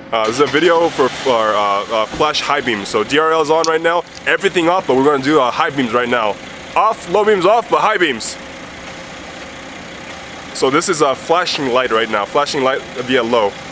This is a video for flash high beams. So DRL is on right now, everything off, but we're going to do high beams right now. Off, low beams off, but high beams. So this is a flashing light right now, flashing light via low.